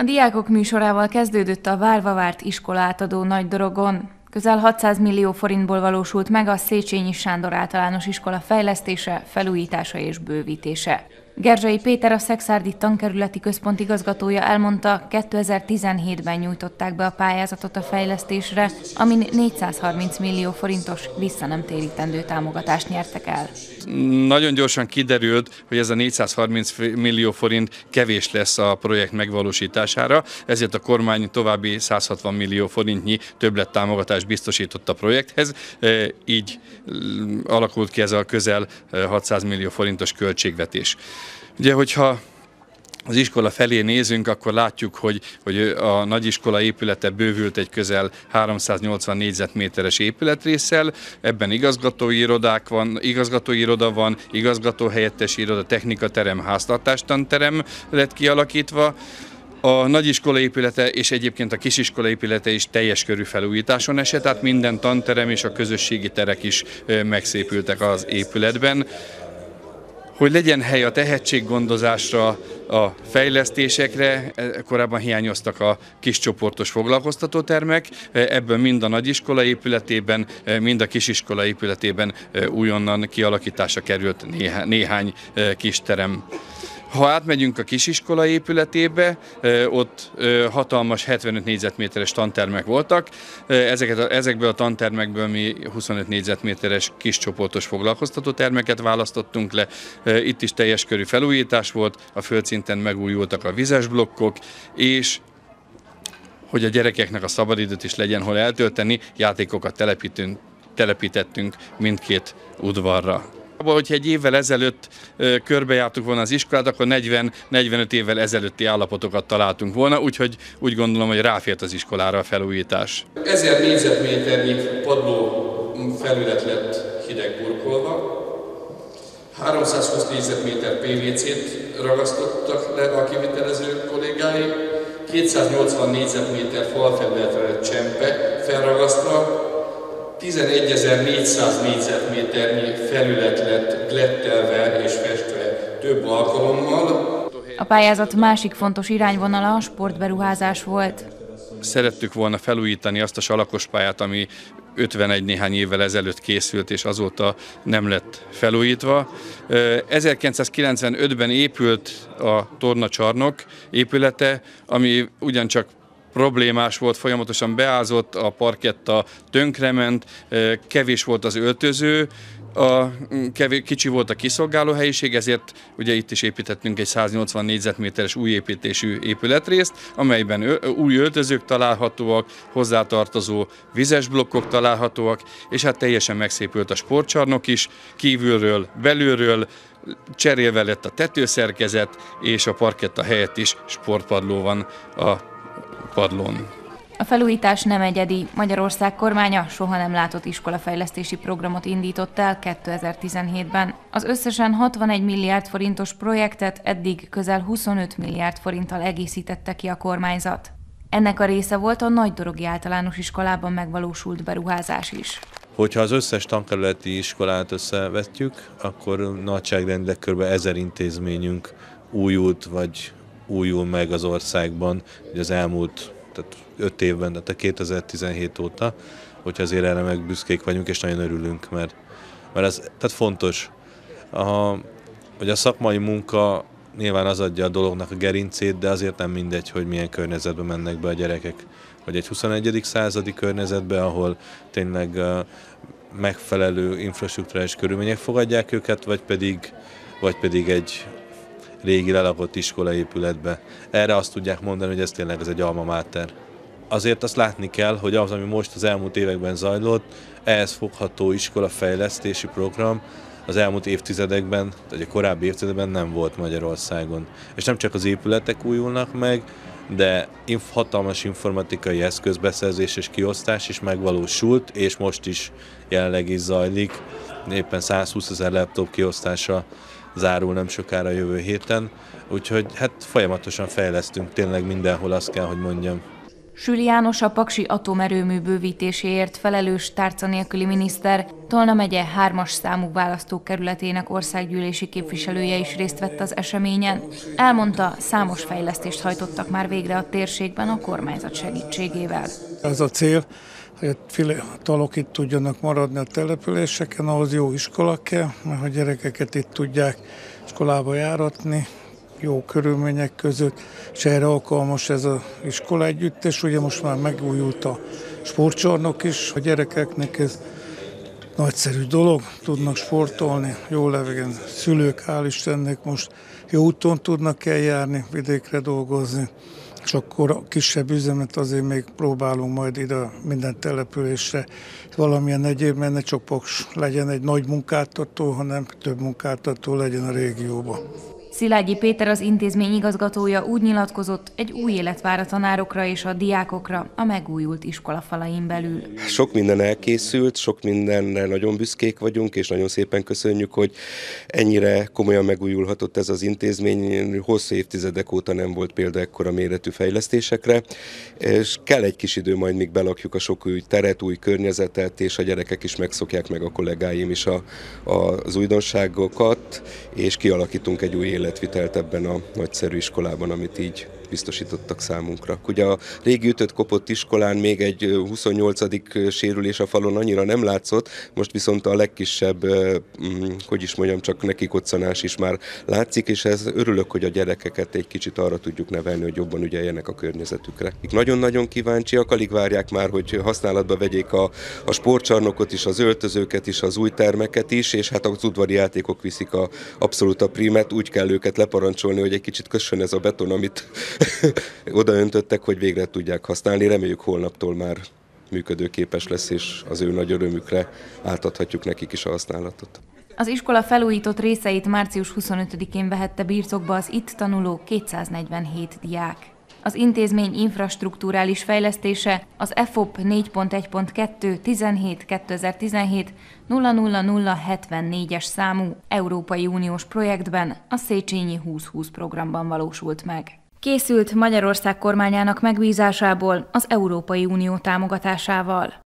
diákok műsorával kezdődött a várva várt iskola-átadó Nagydorogon. Közel 600 millió forintból valósult meg a Széchenyi Sándor Általános Iskola fejlesztése, felújítása és bővítése. Gerzsay Péter, a Szekszárdi Tankerületi Központ igazgatója elmondta, 2017-ben nyújtották be a pályázatot a fejlesztésre, amin 430 millió forintos visszanemtérítendő támogatást nyertek el. Nagyon gyorsan kiderült, hogy ez a 430 millió forint kevés lesz a projekt megvalósítására, ezért a kormány további 160 millió forintnyi többlettámogatást biztosított a projekthez, így alakult ki ez a közel 600 millió forintos költségvetés. Ugye, hogyha az iskola felé nézünk, akkor látjuk, hogy a nagyiskola épülete bővült egy közel 380 négyzetméteres épületrésszel, ebben igazgatóiroda van, igazgatóhelyettes iroda, technikaterem, háztartástanterem lett kialakítva. A nagyiskola épülete és egyébként a kisiskola épülete is teljes körű felújításon esett, tehát minden tanterem és a közösségi terek is megszépültek az épületben. Hogy legyen hely a tehetséggondozásra, a fejlesztésekre, korábban hiányoztak a kiscsoportos foglalkoztatótermek, ebből mind a nagyiskola épületében, mind a kisiskola épületében újonnan kialakításra került néhány kis terem. Ha átmegyünk a kisiskola épületébe, ott hatalmas 75 négyzetméteres tantermek voltak. Ezekből a tantermekből mi 25 négyzetméteres kiscsoportos foglalkoztatótermeket választottunk le. Itt is teljes körű felújítás volt, a földszinten megújultak a vizes blokkok, és hogy a gyerekeknek a szabadidőt is legyen hol eltölteni, játékokat telepítettünk mindkét udvarra. Hogyha egy évvel ezelőtt körbejártuk volna az iskolát, akkor 40-45 évvel ezelőtti állapotokat találtunk volna, úgyhogy úgy gondolom, hogy ráfért az iskolára a felújítás. 1000 négyzetméternyi padló felület lett hidegburkolva, 320 négyzetméter PVC-t ragasztottak le a kivitelező kollégái, 280 négyzetméter falfelületre lett csempe felragasztva, 11.400 négyzetméternyi felület lett glettelve és festve több alkalommal. A pályázat másik fontos irányvonala a sportberuházás volt. Szerettük volna felújítani azt a salakospályát, ami 51 néhány évvel ezelőtt készült, és azóta nem lett felújítva. 1995-ben épült a tornacsarnok épülete, ami ugyancsak problémás volt, folyamatosan beázott, a parketta tönkrement, kevés volt az öltöző, kicsi volt a kiszolgáló helyiség, ezért ugye itt is építettünk egy 180 négyzetméteres új építésű épületrészt, amelyben új öltözők találhatóak, hozzátartozó vizes blokkok találhatóak, és hát teljesen megszépült a sportcsarnok is, kívülről, belülről, cserélve lett a tetőszerkezet, és a parketta helyett is sportpadló van a padlón. A felújítás nem egyedi. Magyarország kormánya soha nem látott iskolafejlesztési programot indított el 2017-ben. Az összesen 61 milliárd forintos projektet eddig közel 25 milliárd forinttal egészítette ki a kormányzat. Ennek a része volt a Nagydorogi Általános Iskolában megvalósult beruházás is. Hogyha az összes tankerületi iskolát összevetjük, akkor nagyságrendileg kb. 1000 intézményünk újult vagy újul meg az országban az elmúlt 5 évben, tehát 2017 óta, hogyha azért erre meg büszkék vagyunk, és nagyon örülünk, mert ez tehát fontos. Hogy a szakmai munka nyilván az adja a dolognak a gerincét, de azért nem mindegy, hogy milyen környezetbe mennek be a gyerekek. Vagy egy 21. századi környezetbe, ahol tényleg megfelelő infrastrukturális körülmények fogadják őket, vagy pedig egy régi lelakott iskolaépületbe. Erre azt tudják mondani, hogy ez tényleg egy alma mater. Azért azt látni kell, hogy az, ami most az elmúlt években zajlott, ehhez fogható iskolafejlesztési program az elmúlt évtizedekben, vagy a korábbi évtizedekben nem volt Magyarországon. És nem csak az épületek újulnak meg, de hatalmas informatikai eszközbeszerzés és kiosztás is megvalósult, és most is jelenleg is zajlik. Éppen 120 000 laptop kiosztása zárul nem sokára jövő héten, úgyhogy hát folyamatosan fejlesztünk, tényleg mindenhol, azt kell, hogy mondjam. Süli János a paksi atomerőmű bővítéséért felelős tárca nélküli miniszter, Tolna megye 3-as számú választókerületének országgyűlési képviselője is részt vett az eseményen. Elmondta, számos fejlesztést hajtottak már végre a térségben a kormányzat segítségével. Ez a cél, hogy a fiatalok itt tudjanak maradni a településeken, ahhoz jó iskola kell, mert a gyerekeket itt tudják iskolába járatni, jó körülmények között, és erre alkalmas ez az iskola együttes. Ugye most már megújult a sportcsarnok is, a gyerekeknek ez nagyszerű dolog, tudnak sportolni, jó levegőn, szülők, hál' Istennek most jó úton tudnak eljárni, vidékre dolgozni, és akkor a kisebb üzemet azért még próbálunk majd ide minden településre valamilyen egyéb, mert ne csak Paks legyen egy nagy munkáltató, hanem több munkáltató legyen a régióban. Szilágyi Péter, az intézmény igazgatója úgy nyilatkozott, egy új élet vár a tanárokra és a diákokra a megújult iskola falain belül. Sok minden elkészült, sok mindenre nagyon büszkék vagyunk, és nagyon szépen köszönjük, hogy ennyire komolyan megújulhatott ez az intézmény. Hosszú évtizedek óta nem volt példa ekkora méretű fejlesztésekre, és kell egy kis idő majd, míg belakjuk a sok új teret, új környezetet, és a gyerekek is megszokják, meg a kollégáim is az újdonságokat, és kialakítunk egy új életvitelt ebben a nagyszerű iskolában, amit így biztosítottak számunkra. Ugye a régi ütött kopott iskolán még egy 28. sérülés a falon annyira nem látszott, most viszont a legkisebb, csak nekikoccanás is már látszik, és ez örülök, hogy a gyerekeket egy kicsit arra tudjuk nevelni, hogy jobban ügyeljenek a környezetükre. Nagyon-nagyon kíváncsiak, alig várják már, hogy használatba vegyék a sportcsarnokot is, az öltözőket is, az új termeket is, és hát az udvari játékok viszik abszolút a prímet, úgy kell őket leparancsolni, hogy egy kicsit kössön ez a beton, amit odaöntöttek, hogy végre tudják használni. Reméljük holnaptól már működőképes lesz, és az ő nagy örömükre átadhatjuk nekik is a használatot. Az iskola felújított részeit március 25-én vehette birtokba az itt tanuló 247 diák. Az intézmény infrastrukturális fejlesztése az EFOP 4.1.2 17-2017 000074-es számú Európai Uniós projektben, a Széchenyi 2020 programban valósult meg. Készült Magyarország kormányának megbízásából az Európai Unió támogatásával.